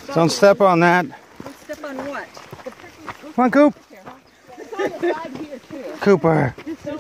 Don't step on that. Don't step on what? Come on, Coop. Cooper.